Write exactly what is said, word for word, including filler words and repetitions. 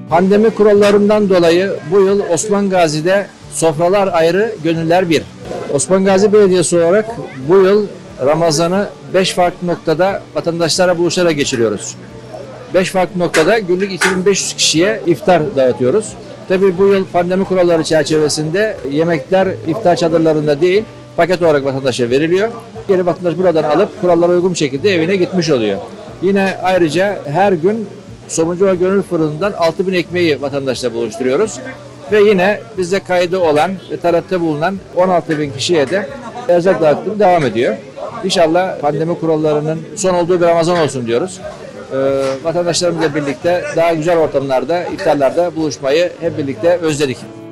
Pandemi kurallarından dolayı bu yıl Osman Gazi'de sofralar ayrı, gönüller bir. Osman Gazi Belediyesi olarak bu yıl Ramazan'ı beş farklı noktada vatandaşlara buluşarak geçiriyoruz. beş farklı noktada günlük iki bin beş yüz kişiye iftar dağıtıyoruz. Tabii bu yıl pandemi kuralları çerçevesinde yemekler iftar çadırlarında değil, paket olarak vatandaşa veriliyor. Geri vatandaş buradan alıp kurallara uygun bir şekilde evine gitmiş oluyor. Yine ayrıca her gün Somuncuva Gönül Fırını'ndan altı bin ekmeği vatandaşla buluşturuyoruz. Ve yine bizde kaydı olan ve taleple bulunan on altı bin kişiye de erzak dağıtımı devam ediyor. İnşallah pandemi kurallarının son olduğu bir Ramazan olsun diyoruz. Ee, vatandaşlarımızla birlikte daha güzel ortamlarda, iftarlarda buluşmayı hep birlikte özledik.